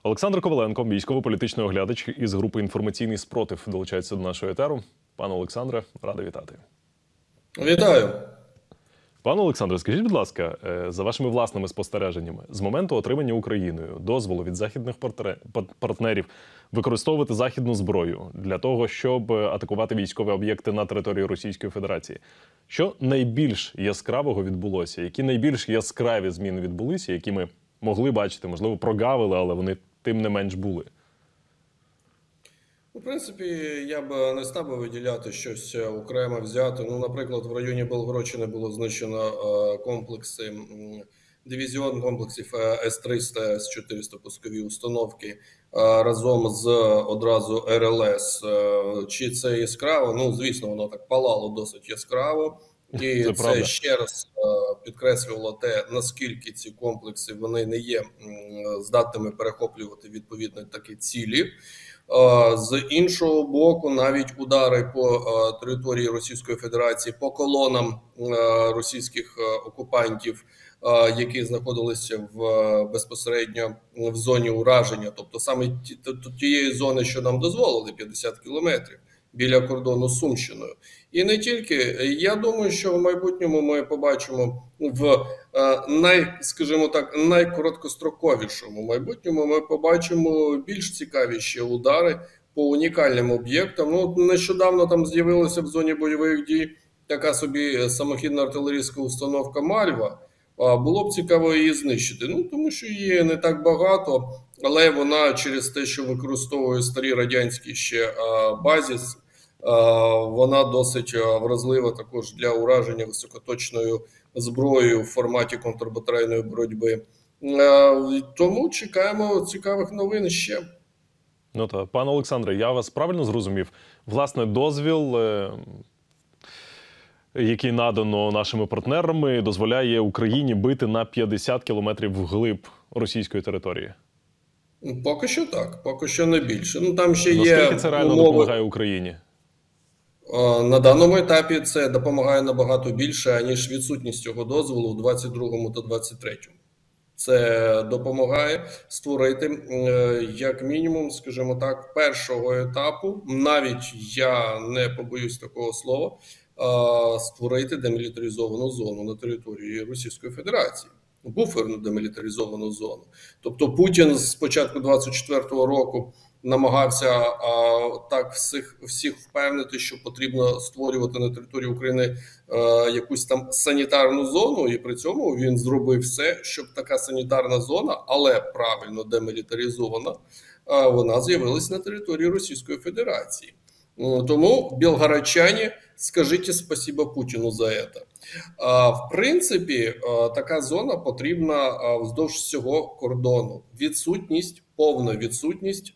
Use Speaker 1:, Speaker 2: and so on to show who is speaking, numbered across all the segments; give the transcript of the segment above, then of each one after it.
Speaker 1: Олександр Коваленко, військово-політичний оглядач із групи «Інформаційний спротив», долучається до нашого етеру. Пане Олександре, радий вітати.
Speaker 2: Вітаю.
Speaker 1: Пане Олександре, скажіть, будь ласка, за вашими власними спостереженнями, з моменту отримання Україною дозволу від західних партнерів використовувати західну зброю для того, щоб атакувати військові об'єкти на території Російської Федерації, що найбільш яскравого відбулося? Які найбільш яскраві зміни відбулися, які ми могли бачити, можливо, прогавили, але вони тим не менш були?
Speaker 2: В принципі, я б не став виділяти щось окремо взяти. Ну, наприклад, в районі Белгородчини було знищено комплекси, дивізіон комплексів С-300, С-400 пускові установки разом з одразу РЛС. Чи це яскраво? Ну, звісно, воно так палало досить яскраво. І це ще раз підкреслювало те, наскільки ці комплекси вони не є здатними перехоплювати відповідно такі цілі. З іншого боку, навіть удари по території Російської Федерації, по колонам російських окупантів, які знаходилися безпосередньо в зоні ураження, тобто саме тієї зони, що нам дозволили, 50 кілометрів, біля кордону з Сумщиною. І не тільки. Я думаю, що в майбутньому ми побачимо в скажімо так, найкороткостроковішому майбутньому ми побачимо більш цікаві ще удари по унікальним об'єктам. Ну, нещодавно там з'явилася в зоні бойових дій така собі самохідна артилерійська установка «Мальва». Було б цікаво її знищити. Ну, тому що її не так багато, але вона через те, що використовує старі радянські ще базіс, вона досить вразлива також для ураження високоточною зброєю в форматі контрбатарейної боротьби. Тому чекаємо цікавих новин ще.
Speaker 1: Ну так, пане Олександре, я вас правильно зрозумів? Власне, дозвіл, який надано нашими партнерами, дозволяє Україні бити на 50 кілометрів вглиб російської території?
Speaker 2: Поки що так, поки що не більше. Ну, там ще
Speaker 1: наскільки це реально допомагає Україні?
Speaker 2: На даному етапі це допомагає набагато більше, ніж відсутність цього дозволу у 22-му та 23-му. Це допомагає створити, як мінімум, скажімо так, першого етапу, навіть я не побоюсь такого слова, створити демілітаризовану зону на території Російської Федерації. Буферну демілітаризовану зону. Тобто Путін з початку 24-го року намагався так всіх впевнити, що потрібно створювати на території України якусь там санітарну зону, і при цьому він зробив все, щоб така санітарна зона, але правильно демілітаризована, вона з'явилась на території Російської Федерації. Тому білгородчані, скажіть спасибо Путіну за це. В принципі, така зона потрібна вздовж всього кордону. Повна відсутність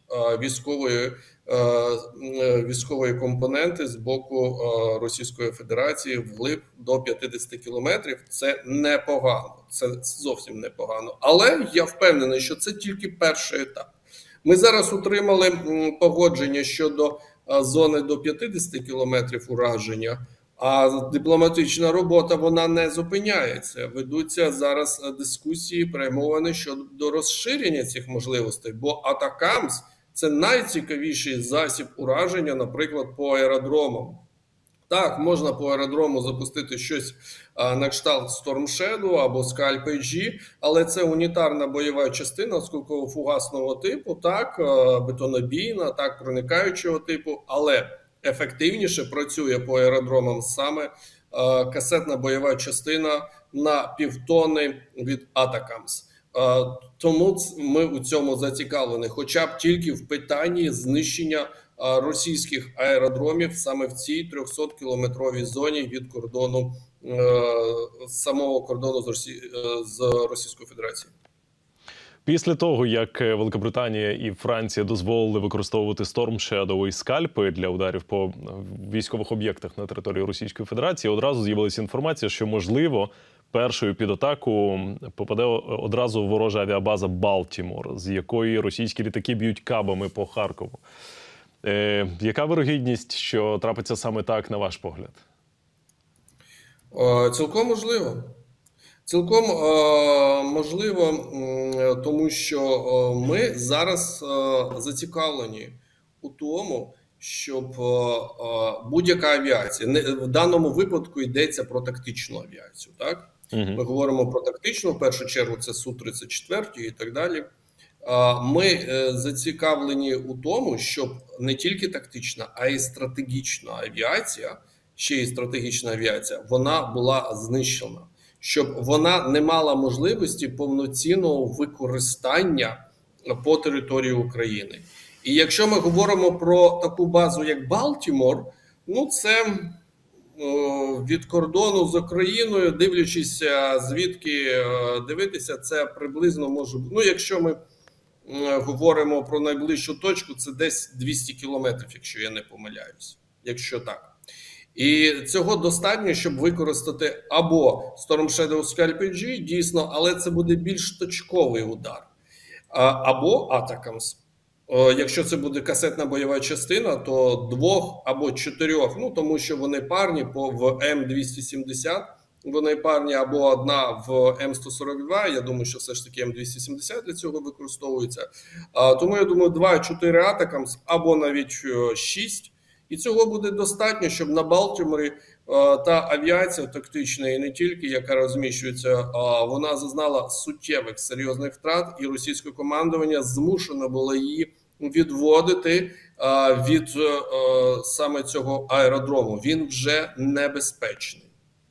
Speaker 2: військової компоненти з боку Російської Федерації вглиб до 50 кілометрів – це непогано, це зовсім непогано. Але я впевнений, що це тільки перший етап. Ми зараз отримали погодження щодо зони до 50 кілометрів ураження, а дипломатична робота, вона не зупиняється. Ведуться зараз дискусії, перемовини щодо розширення цих можливостей, бо Атакамс – це найцікавіший засіб ураження, наприклад, по аеродромам. Так, можна по аеродрому запустити щось на кшталт Storm Shadow або Scalp AG, але це унітарна бойова частина осколково-фугасного типу, так, бетонобійна, так, проникаючого типу, але ефективніше працює по аеродромам саме касетна бойова частина на півтони від Атакамс. Тому ми у цьому зацікавлені, хоча б тільки в питанні знищення російських аеродромів саме в цій 300-кілометровій зоні від кордону, самого кордону з Російською Федерацією.
Speaker 1: Після того, як Великобританія і Франція дозволили використовувати Storm Shadow і скальпи для ударів по військових об'єктах на території Російської Федерації, одразу з'явилася інформація, що, можливо, першою під атаку попаде одразу ворожа авіабаза Балтімор, з якої російські літаки б'ють кабами по Харкову. Яка вирогідність, що трапиться саме так, на ваш погляд?
Speaker 2: Цілком можливо. Цілком можливо, тому що ми зараз зацікавлені у тому, щоб будь-яка авіація, в даному випадку йдеться про тактичну авіацію. Так, ми говоримо про тактичну, в першу чергу це Су-34 і так далі. Ми зацікавлені у тому, щоб не тільки тактична, а й стратегічна авіація, ще й стратегічна авіація, вона була знищена, щоб вона не мала можливості повноцінного використання по території України. І якщо ми говоримо про таку базу, як Балтімор, ну це від кордону з Україною, дивлячись звідки дивитися, це приблизно може бути. Ну, якщо ми говоримо про найближчу точку, це десь 200 кілометрів, якщо я не помиляюсь, якщо так. І цього достатньо, щоб використати або Storm Shadow Scalp G, дійсно, але це буде більш точковий удар, або Атакамс. Якщо це буде касетна бойова частина, то 2 або 4, ну тому що вони парні в М270, вони парні або одна в М142, я думаю, що все ж таки М270 для цього використовується. Тому я думаю, 2-4 Атакамс або навіть 6. І цього буде достатньо, щоб на Балтіморі та авіація тактична, і не тільки, яка розміщується, вона зазнала суттєвих серйозних втрат, і російське командування змушено було її відводити від саме цього аеродрому. Він вже небезпечний.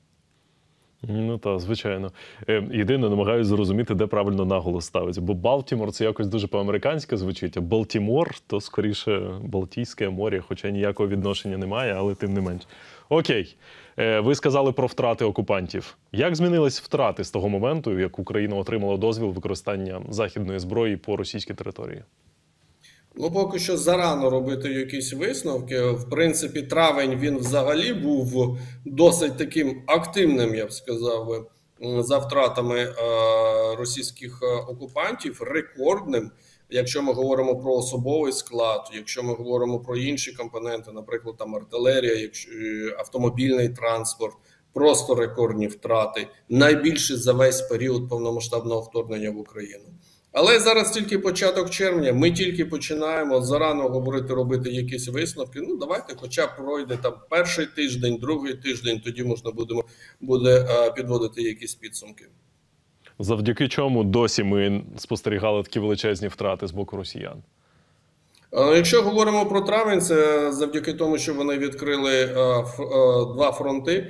Speaker 1: Ну так, звичайно. Єдине, намагаюся зрозуміти, де правильно наголос ставиться. Бо Балтімор – це якось дуже по-американськи звучить, а Балтімор – то скоріше Балтійське море, хоча ніякого відношення немає, але тим не менш. Окей. Ви сказали про втрати окупантів. Як змінились втрати з того моменту, як Україна отримала дозвіл використання західної зброї по російській території?
Speaker 2: Ну, поки що зарано робити якісь висновки. В принципі, травень він взагалі був досить таким активним, я б сказав, за втратами російських окупантів, рекордним. Якщо ми говоримо про особовий склад, якщо ми говоримо про інші компоненти, наприклад, там артилерія, автомобільний транспорт, просто рекордні втрати, найбільше за весь період повномасштабного вторгнення в Україну. Але зараз тільки початок червня, ми тільки починаємо зарано говорити, робити якісь висновки. Ну, давайте хоча б пройде там перший тиждень, другий тиждень, тоді можна буде підводити якісь підсумки.
Speaker 1: Завдяки чому досі ми спостерігали такі величезні втрати з боку росіян?
Speaker 2: Якщо говоримо про травень, це завдяки тому, що вони відкрили 2 фронти.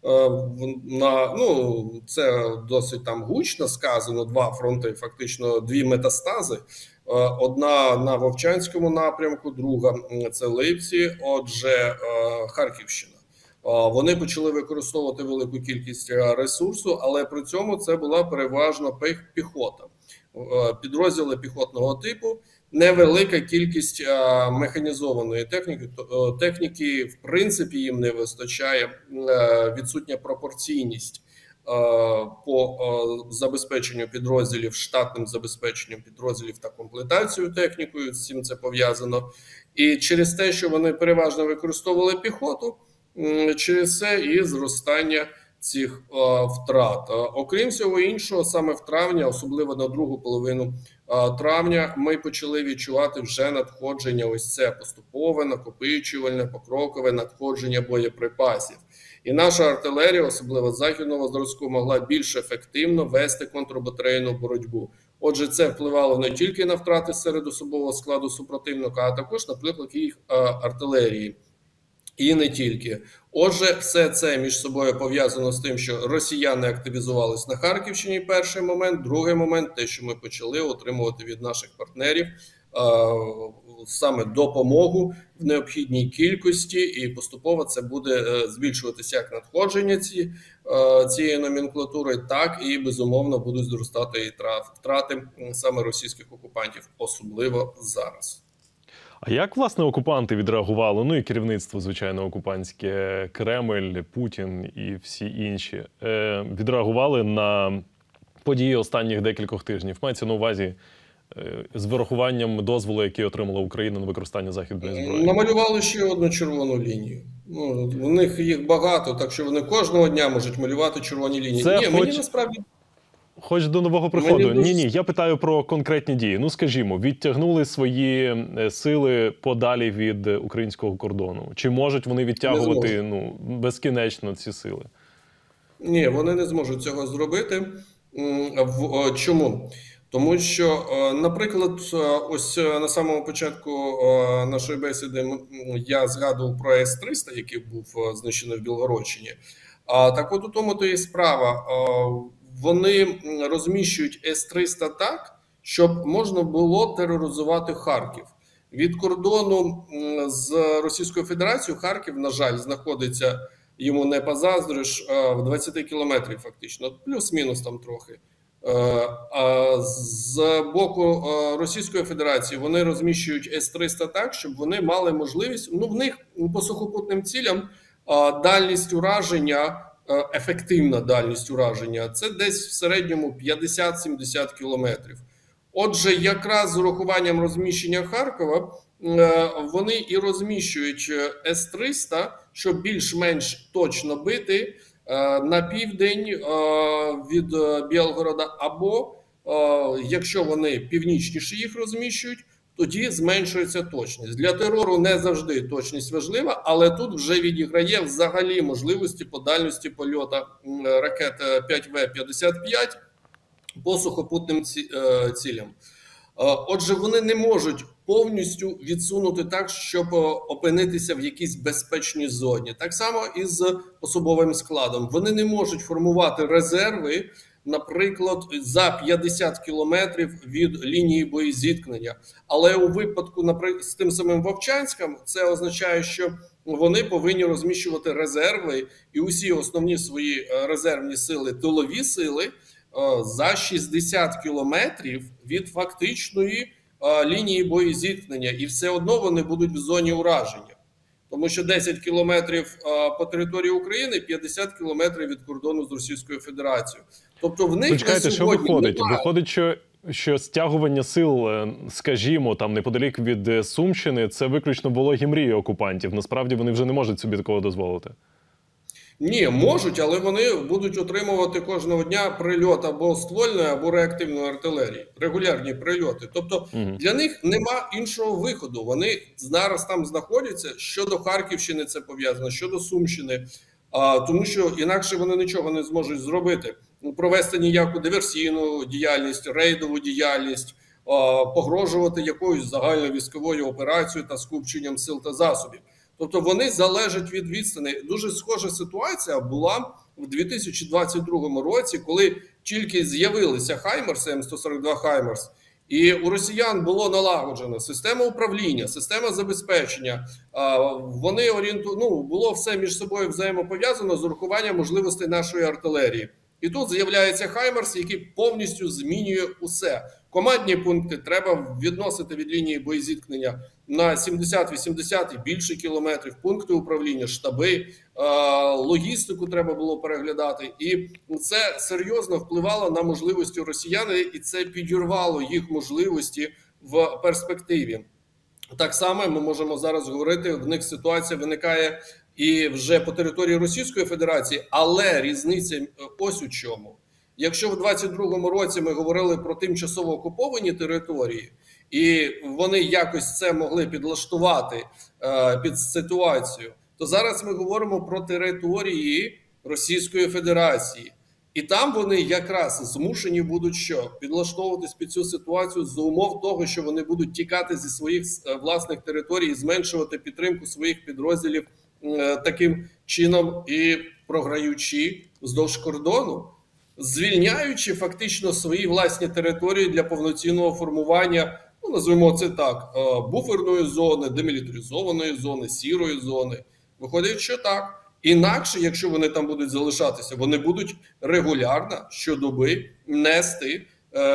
Speaker 2: Ну, це досить там гучно сказано, 2 фронти, фактично 2 метастази. Одна на Вовчанському напрямку, друга – це Липці, отже, Харківщина. Вони почали використовувати велику кількість ресурсу, але при цьому це була переважно піхота. Підрозділи піхотного типу, невелика кількість механізованої техніки, в принципі, їм не вистачає, відсутня пропорційність по забезпеченню підрозділів, штатним забезпеченням підрозділів та комплектацією технікою, з цим це пов'язано. І через те, що вони переважно використовували піхоту, через це і зростання цих втрат. Окрім всього іншого, саме в травні, особливо на другу половину травня, ми почали відчувати вже надходження, ось це поступове, накопичувальне, покрокове надходження боєприпасів. І наша артилерія, особливо західного зразку, могла більш ефективно вести контрбатарейну боротьбу. Отже, це впливало не тільки на втрати серед особового складу супротивника, а також на виклик їх артилерії. І не тільки. Отже, все це між собою пов'язано з тим, що росіяни активізувались на Харківщині, перший момент. Другий момент – те, що ми почали отримувати від наших партнерів саме допомогу в необхідній кількості, і поступово це буде збільшуватися як надходження цієї номенклатури, так і, безумовно, будуть зростати і втрати саме російських окупантів, особливо зараз.
Speaker 1: А як, власне, окупанти відреагували, ну і керівництво, звичайно, окупантське, Кремль, Путін і всі інші, відреагували на події останніх декількох тижнів? Мається на увазі з вирахуванням дозволу, який отримала Україна на використання західної зброї?
Speaker 2: Намалювали ще одну червону лінію. Ну, у них їх багато, так що вони кожного дня можуть малювати червоні лінії.
Speaker 1: Це
Speaker 2: Ні, мені насправді...
Speaker 1: Хоч до нового приходу. Ні, я питаю про конкретні дії. Ну, скажімо, відтягнули свої сили подалі від українського кордону. Чи можуть вони відтягувати безкінечно ці сили?
Speaker 2: Ні, вони не зможуть цього зробити. Чому? Тому що, наприклад, ось на самому початку нашої бесіди я згадував про С-300, який був знищений в Білгородщині. Так от у тому то і справа. Вони розміщують С-300 так, щоб можна було тероризувати Харків. Від кордону з Російською Федерацією Харків, на жаль, знаходиться, йому не позаздриш, в 20 кілометрів фактично, плюс-мінус там трохи. А з боку Російської Федерації вони розміщують С-300 так, щоб вони мали можливість, в них по сухопутним цілям дальність ураження, ефективна дальність ураження, це десь в середньому 50-70 кілометрів. Отже, якраз з урахуванням розміщення Харкова, вони і розміщують С-300, щоб більш-менш точно бити на південь від Білгорода, або, якщо вони північніше їх розміщують, тоді зменшується точність. Для терору не завжди точність важлива, але тут вже відіграє взагалі можливості по дальності польоту ракет 5В-55 по сухопутним цілям. Отже, вони не можуть повністю відсунути так, щоб опинитися в якійсь безпечній зоні. Так само і з особовим складом. Вони не можуть формувати резерви, наприклад, за 50 кілометрів від лінії боєзіткнення. Але у випадку, з тим самим Вовчанськом, це означає, що вони повинні розміщувати резерви і усі основні свої резервні сили, тилові сили, за 60 кілометрів від фактичної лінії боєзіткнення. І все одно вони будуть в зоні ураження. Тому що 10 кілометрів по території України, 50 кілометрів від кордону з Російською Федерацією. Тобто в них
Speaker 1: почекайте, що виходить? Виходить, що стягування сил, скажімо, там неподалік від Сумщини, це виключно вологі мрії окупантів. Насправді вони вже не можуть собі такого дозволити.
Speaker 2: Ні, можуть, але вони будуть отримувати кожного дня прильот або ствольної, або реактивної артилерії. Регулярні прильоти. Тобто для них нема іншого виходу. Вони зараз там знаходяться. Щодо Харківщини це пов'язано, щодо Сумщини. Тому що інакше вони нічого не зможуть зробити. Провести ніяку диверсійну діяльність, рейдову діяльність, погрожувати якоюсь загальною військовою операцією та скупченням сил та засобів. Тобто вони залежать від відстані. Дуже схожа ситуація була в 2022 році, коли тільки з'явилися Хаймерси, М142 Хаймерс, і у росіян було налагоджено система управління, система забезпечення. Вони було все між собою взаємопов'язано з урахуванням можливостей нашої артилерії. І тут з'являється Хаймерс, який повністю змінює усе. Командні пункти треба відносити від лінії боєзіткнення на 70-80 і більше кілометрів, пункти управління, штаби, логістику треба було переглядати. І це серйозно впливало на можливості росіян, і це підірвало їх можливості в перспективі. Так само ми можемо зараз говорити, в них ситуація виникає і вже по території Російської Федерації, але різниця ось у чому. Якщо в 22-му році ми говорили про тимчасово окуповані території, і вони якось це могли підлаштувати під ситуацію, то зараз ми говоримо про території Російської Федерації. І там вони якраз змушені будуть що? Підлаштовуватись під цю ситуацію за умов того, що вони будуть тікати зі своїх власних територій і зменшувати підтримку своїх підрозділів таким чином і програючи вздовж кордону, звільняючи фактично свої власні території для повноцінного формування, назвемо це так, буферної зони, демілітаризованої зони, сірої зони. Виходить, що так. Інакше, якщо вони там будуть залишатися, вони будуть регулярно, щодоби нести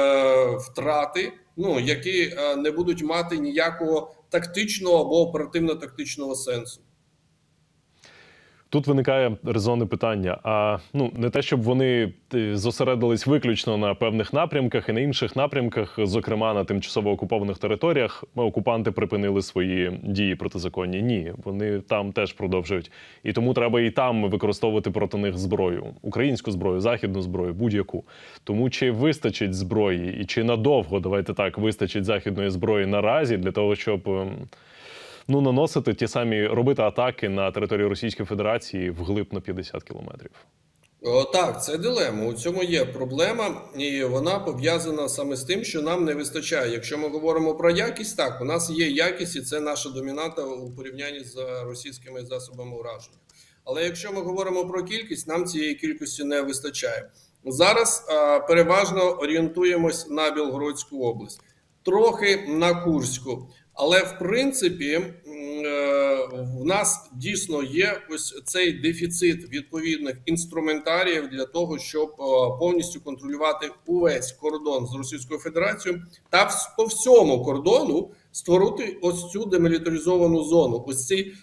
Speaker 2: втрати, які не будуть мати ніякого тактичного або оперативно-тактичного сенсу.
Speaker 1: Тут виникає резонне питання. А не те, щоб вони зосередились виключно на певних напрямках і на інших напрямках, зокрема на тимчасово окупованих територіях, окупанти припинили свої дії протизаконні. Ні, вони там теж продовжують. І тому треба і там використовувати проти них зброю. Українську зброю, західну зброю, будь-яку. Тому чи вистачить зброї і чи надовго, давайте так, вистачить західної зброї наразі для того, щоб наносити ті самі, робити атаки на територію Російської Федерації вглиб на 50 кілометрів?
Speaker 2: Так, це дилема. У цьому є проблема, і вона пов'язана саме з тим, що нам не вистачає. Якщо ми говоримо про якість, так, у нас є якість, і це наша домінанта у порівнянні з російськими засобами ураження. Але якщо ми говоримо про кількість, нам цієї кількості не вистачає. Зараз переважно орієнтуємось на Білгородську область, трохи на Курську. Але, в принципі, в нас дійсно є ось цей дефіцит відповідних інструментаріїв для того, щоб повністю контролювати увесь кордон з Російською Федерацією та по всьому кордону створити ось цю демілітаризовану зону, ось цей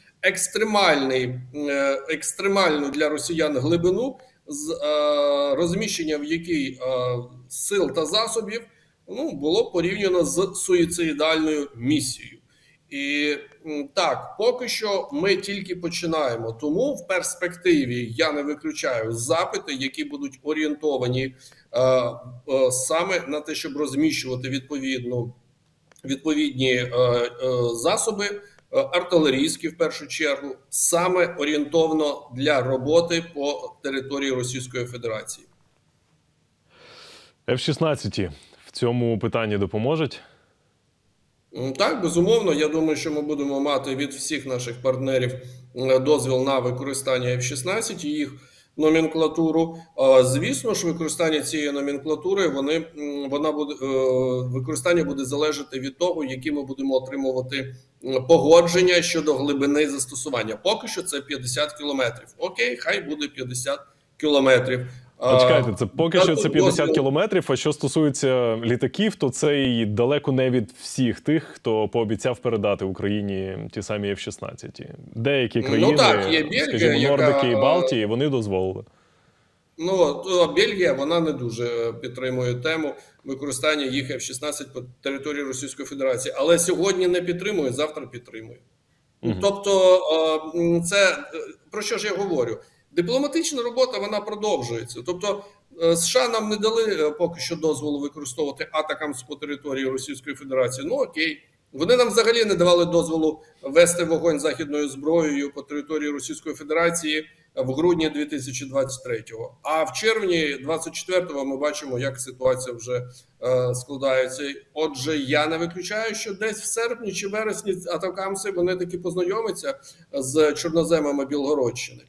Speaker 2: екстремальну для росіян глибину, з розміщенням в якій сил та засобів було порівняно з суїцидальною місією. І так, поки що ми тільки починаємо. Тому в перспективі я не виключаю запити, які будуть орієнтовані саме на те, щоб розміщувати відповідні засоби, артилерійські в першу чергу, саме орієнтовно для роботи по території Російської Федерації.
Speaker 1: F-16 в цьому питанні допоможуть?
Speaker 2: Так, безумовно. Я думаю, що ми будемо мати від всіх наших партнерів дозвіл на використання F-16 і їх номенклатуру. Звісно ж, використання цієї номенклатури, використання буде залежати від того, які ми будемо отримувати погодження щодо глибини застосування. Поки що це 50 кілометрів. Окей, хай буде 50 кілометрів.
Speaker 1: Почекайте, це поки що це 50 кілометрів, а що стосується літаків, то це і далеко не від всіх тих, хто пообіцяв передати Україні ті самі F-16. Деякі країни,
Speaker 2: є Бельгія,
Speaker 1: скажімо, Нордики і Балтії, вони дозволили.
Speaker 2: Бельгія, вона не дуже підтримує тему використання їх F-16 по території Російської Федерації. Але сьогодні не підтримує, завтра підтримує. Тобто, це про що ж я говорю? Дипломатична робота, вона продовжується. Тобто, США нам не дали поки що дозволу використовувати атакамс по території Російської Федерації. Окей. Вони нам взагалі не давали дозволу вести вогонь західною зброєю по території Російської Федерації в грудні 2023-го. А в червні 2024-го ми бачимо, як ситуація вже складається. Отже, я не виключаю, що десь в серпні чи вересні атакамси вони таки познайомляться з чорноземами Білгородщини.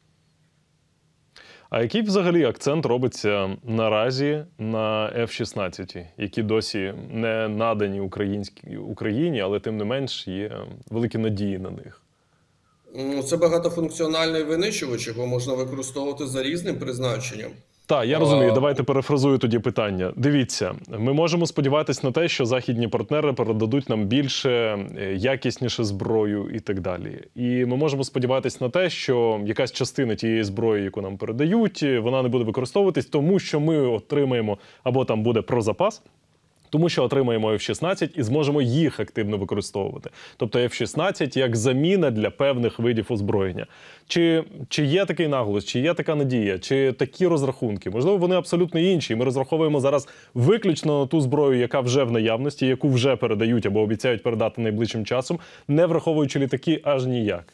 Speaker 1: А який взагалі акцент робиться наразі на F-16, які досі не надані Україні, але тим не менш є великі надії на них?
Speaker 2: Це багатофункціональний винищувач, його можна використовувати за різним призначенням.
Speaker 1: Так, я розумію. Давайте перефразую тоді питання. Дивіться, ми можемо сподіватися на те, що західні партнери передадуть нам більше, якісніше зброю і так далі. І ми можемо сподіватися на те, що якась частина тієї зброї, яку нам передають, вона не буде використовуватись, тому що ми отримаємо, або там буде про запас, тому що отримаємо F-16 і зможемо їх активно використовувати. Тобто F-16 як заміна для певних видів озброєння. Чи є такий наголос, чи є така надія, чи такі розрахунки? Можливо, вони абсолютно інші. Ми розраховуємо зараз виключно на ту зброю, яка вже в наявності, яку вже передають або обіцяють передати найближчим часом, не враховуючи літаки аж ніяк.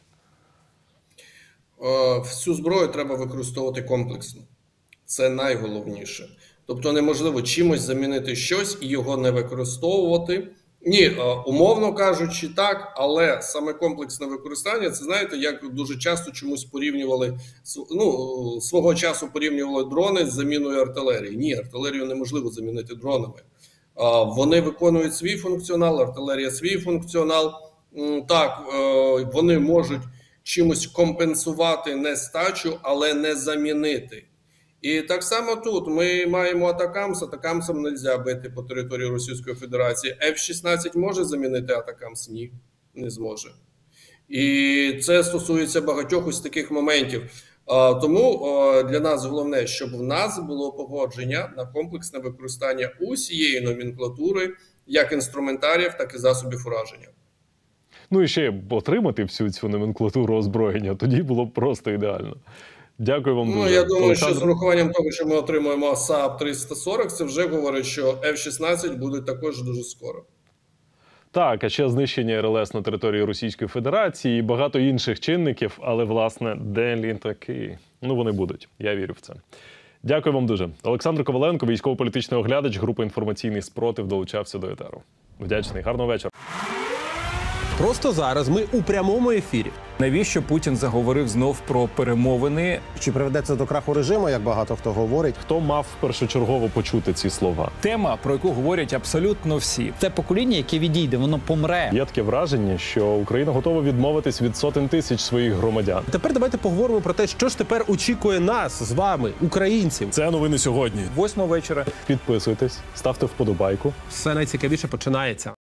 Speaker 2: Всю зброю треба використовувати комплексно. Це найголовніше. Тобто неможливо чимось замінити щось і його не використовувати. Ні, умовно кажучи, так, але саме комплексне використання, це, знаєте, як дуже часто чомусь порівнювали, свого часу порівнювали дрони з заміною артилерії. Ні, артилерію неможливо замінити дронами. Вони виконують свій функціонал, артилерія свій функціонал. Так, вони можуть чимось компенсувати нестачу, але не замінити. І так само тут ми маємо атакамс, атакамсом не можна бити по території Російської Федерації. F-16 може замінити атакамс? Ні, не зможе. І це стосується багатьох ось таких моментів. Тому для нас головне, щоб в нас було погодження на комплексне використання усієї номенклатури, як інструментаріїв, так і засобів ураження.
Speaker 1: Ну і ще отримати всю цю номенклатуру озброєння, тоді було б просто ідеально. Дякую вам дуже.
Speaker 2: Я думаю,
Speaker 1: Олександр...
Speaker 2: що з урахуванням того, що ми отримуємо САП-340, це вже говорить, що F-16 будуть також дуже скоро.
Speaker 1: Так, а ще знищення РЛС на території Російської Федерації і багато інших чинників, але, власне, де літаки? Ну, вони будуть, я вірю в це. Дякую вам дуже. Олександр Коваленко, військово-політичний оглядач групи «Інформаційний спротив», долучався до етеру. Вдячний, гарного вечора.
Speaker 3: Просто зараз ми у прямому ефірі.
Speaker 4: Навіщо Путін заговорив знов про перемовини?
Speaker 5: Чи приведе це до краху режиму, як багато хто говорить?
Speaker 1: Хто мав першочергово почути ці слова?
Speaker 4: Тема, про яку говорять абсолютно всі.
Speaker 6: Це покоління, яке відійде, воно помре.
Speaker 1: Є таке враження, що Україна готова відмовитись від сотень тисяч своїх громадян.
Speaker 3: Тепер давайте поговоримо про те, що ж тепер очікує нас з вами, українців.
Speaker 1: Це новини сьогодні.
Speaker 4: 8 вечора.
Speaker 1: Підписуйтесь, ставте вподобайку.
Speaker 3: Все найцікавіше починається.